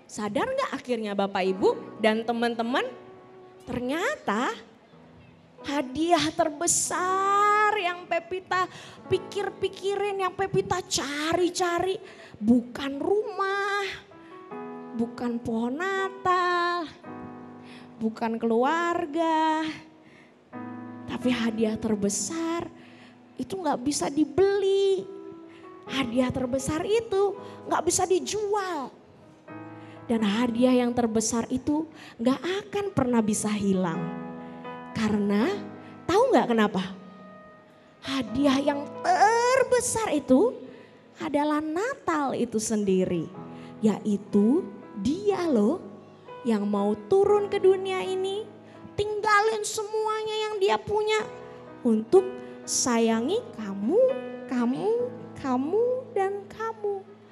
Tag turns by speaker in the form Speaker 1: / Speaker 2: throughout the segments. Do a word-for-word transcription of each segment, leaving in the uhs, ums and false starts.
Speaker 1: Sadar gak akhirnya Bapak Ibu dan teman-teman? Ternyata hadiah terbesar yang Pepita pikir-pikirin, yang Pepita cari-cari bukan rumah, bukan pohon Natal, bukan keluarga. Tapi hadiah terbesar itu gak bisa dibeli. Hadiah terbesar itu gak bisa dijual. Dan hadiah yang terbesar itu gak akan pernah bisa hilang. Karena tahu gak kenapa? Hadiah yang terbesar itu adalah Natal itu sendiri. Yaitu Dia loh yang mau turun ke dunia ini. Tinggalin semuanya yang Dia punya. Untuk sayangi kamu, kamu, kamu dan kamu.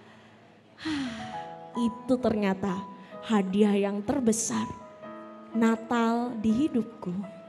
Speaker 1: Itu ternyata hadiah yang terbesar. Natal di hidupku.